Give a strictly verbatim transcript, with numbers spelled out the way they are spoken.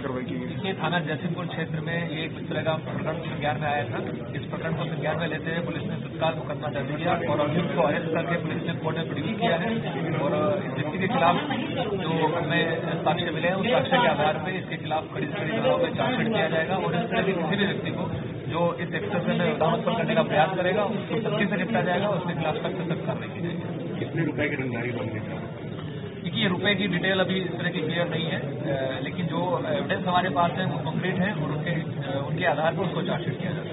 कार्रवाई की गई? ये थाना जयसिंहपुर क्षेत्र में ये एक तरह का प्रकरण संज्ञान में आया था। इस प्रकरण को संज्ञान में लेते हुए पुलिस ने तत्काल मुकदमा दर्ज किया और अभियुक्त को अरेस्ट करके पुलिस ने कोर्ट में प्रोड्यूस किया है। और इस व्यक्ति के खिलाफ जो हमें साक्ष्य मिले हैं उस साक्ष्य के आधार पर इसके खिलाफ कड़ी से कड़ी धाराओं में चार्जशीट किया जाएगा और इस तरह के किसी भी व्यक्ति को जो इस एक्सप्रेशन में उत्पन्न करने का प्रयास करेगा उसको सख्ती से निपटा जाएगा, उसके खिलाफ सख्त से सख्त कार्रवाई की जाएगी। कितने रुपए की रंगदारी मांगने का? देखिए, रुपए की डिटेल अभी इस तरह की क्लियर नहीं है, लेकिन जो एविडेंस हमारे पास है वो कंक्रीट है और उनके उनके आधार पर उसको चार्जशीट किया जाता है।